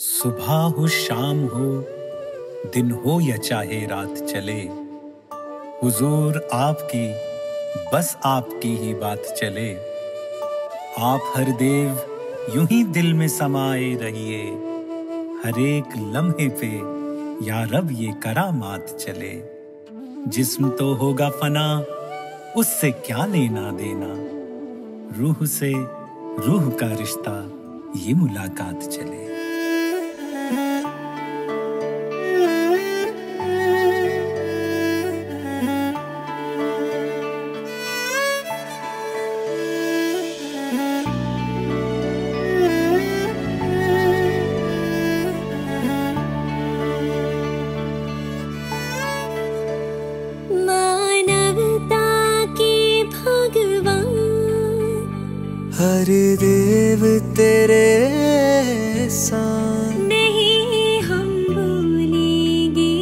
सुबह हो शाम हो, दिन हो या चाहे रात चले, हुजूर आपकी, बस आपकी ही बात चले। आप हर देव यूं ही दिल में समाये रहिए, हर एक लम्हे पे या रब ये करामात चले। जिस्म तो होगा फना, उससे क्या लेना देना, रूह से रूह का रिश्ता ये मुलाकात चले। हर देव तेरे एहसान नहीं हम भूलेंगे,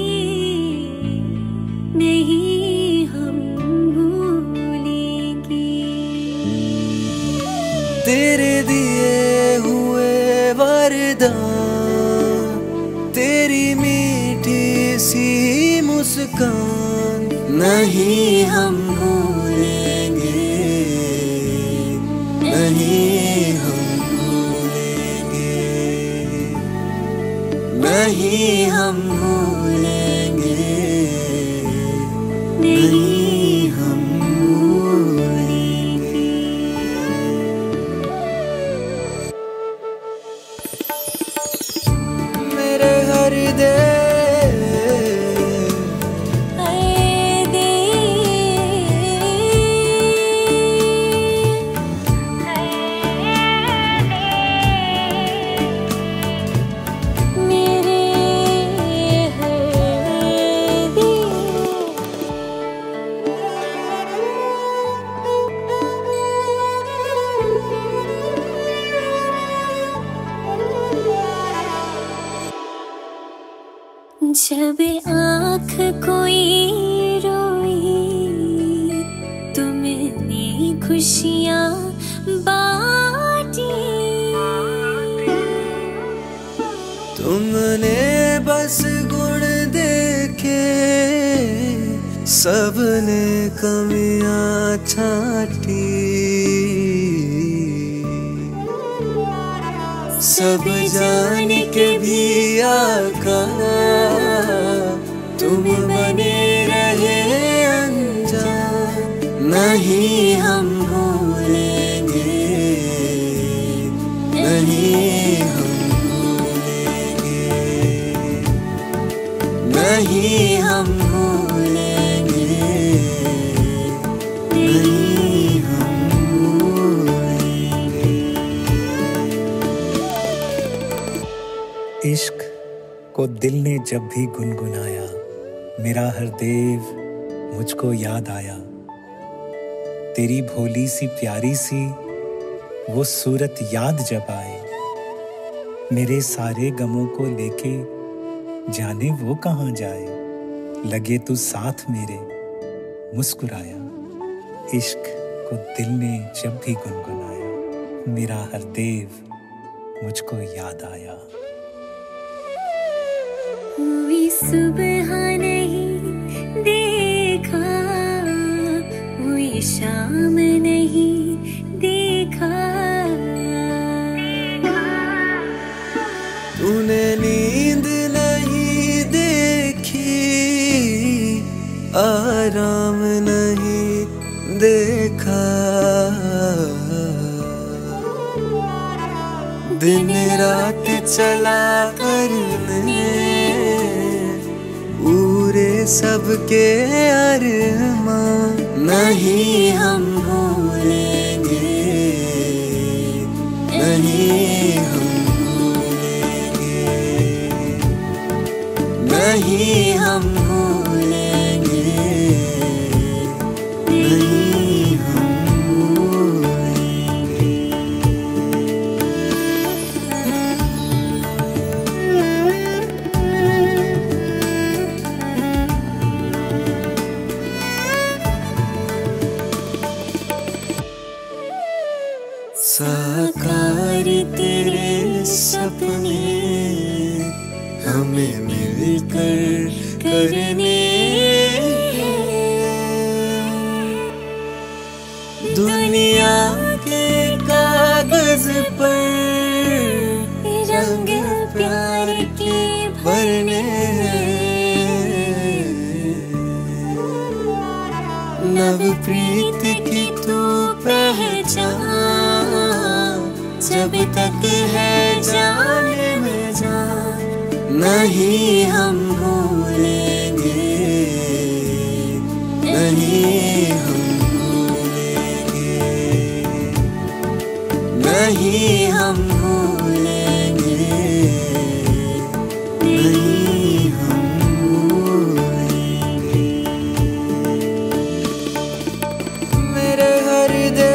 नहीं हम भूलेंगे। तेरे दिए हुए वरदान, तेरी मीठी सी मुस्कान, नहीं हम भूलेंगे, नहीं हम भूलेंगे, नहीं हम भूलेंगे, नहीं हम भूलेंगे। मेरे हर जब आँख कोई रोई, तुमने खुशियाँ बाँटी, तुमने बस गुण देखे, सबने कमियां छाटी। सब जान के भी आका तुम बने रहे अनजान, नहीं हम भूलेंगे, नहीं हम भूलेंगे, नहीं हम भूलेंगे, नहीं हम भूलेंगे। इश्क को दिल ने जब भी गुनगुनाया, मेरा हर देव मुझको याद आया। तेरी भोली सी प्यारी सी वो सूरत याद जब आए, मेरे सारे गमों को लेके जाने वो कहाँ जाए। लगे तू साथ मेरे मुस्कुराया, इश्क को दिल ने जब भी गुनगुनाया, मेरा हर देव मुझको याद आया। कोई सुबह नहीं देखा, कोई शाम नहीं देखा, तूने नींद नहीं देखी, आराम नहीं देखा, दिन रात चला करने पूरे सबके अरमान, नहीं हम भूलेंगे, नहीं हम भूलेंगे, नहीं हम भूलेंगे, नहीं हम भूलेंगे। साकार तेरे सपने हमें मिलकर करने हैं। दुनिया के कागज पर रंग प्यार के भरने हैं। नवप्रीत की तू पहचान जब तक है जाने में जान, नहीं हम भूलेंगे, नहीं हम भूलेंगे, नहीं हम भूलेंगे, नहीं हम भूलेंगे। मेरे हर दे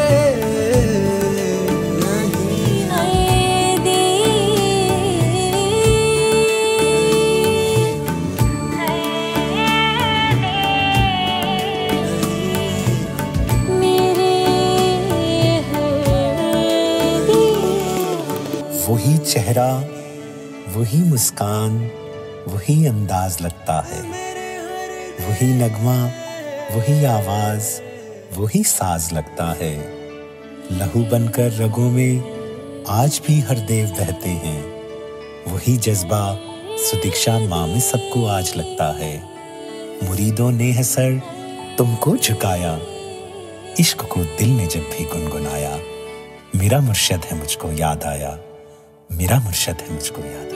वही चेहरा, वही मुस्कान, वही अंदाज लगता है, वही नगमा, वही आवाज, वही साज लगता है। लहू बनकर रगों में आज भी हरदेव बहते हैं, वही जज्बा सुदीक्षा माँ में सबको आज लगता है। मुरीदों ने है सर तुमको झुकाया, इश्क को दिल ने जब भी गुनगुनाया, मेरा मुर्शद है मुझको याद आया, मेरा मुर्शद है मुझको याद आया।